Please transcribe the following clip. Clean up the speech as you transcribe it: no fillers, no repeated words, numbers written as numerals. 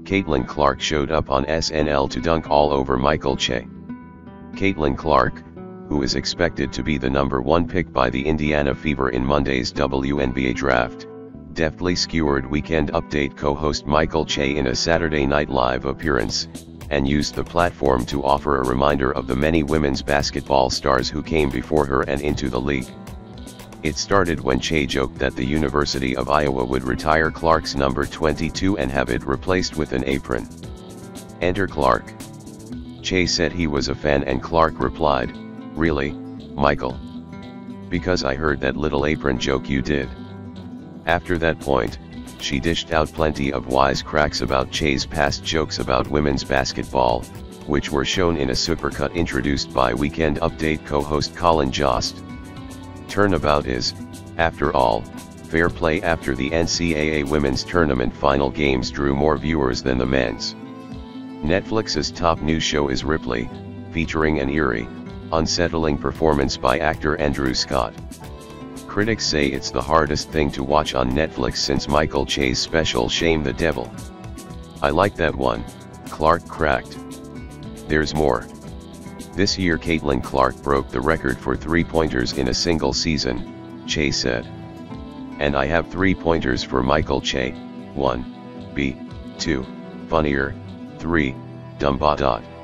Caitlin Clark showed up on SNL to dunk all over Michael Che. Caitlin Clark, who is expected to be the #1 pick by the Indiana Fever in Monday's WNBA draft, deftly skewered Weekend Update co-host Michael Che in a Saturday Night Live appearance, and used the platform to offer a reminder of the many women's basketball stars who came before her and into the league. It started when Che joked that the University of Iowa would retire Clark's number 22 and have it replaced with an apron. Enter Clark. Che said he was a fan and Clark replied, "Really, Michael? Because I heard that little apron joke you did." After that point, she dished out plenty of wisecracks about Che's past jokes about women's basketball, which were shown in a supercut introduced by Weekend Update co-host Colin Jost. Turnabout is, after all, fair play after the NCAA Women's Tournament final games drew more viewers than the men's. Netflix's top new show is Ripley, featuring an eerie, unsettling performance by actor Andrew Scott. Critics say it's the hardest thing to watch on Netflix since Michael Che's special Shame the Devil. "I like that one," Clark cracked. "There's more. This year Caitlin Clark broke the record for three-pointers in a single season," Che said. "And I have 3-pointers for Michael Che, 1, B, 2, funnier, 3, dumba.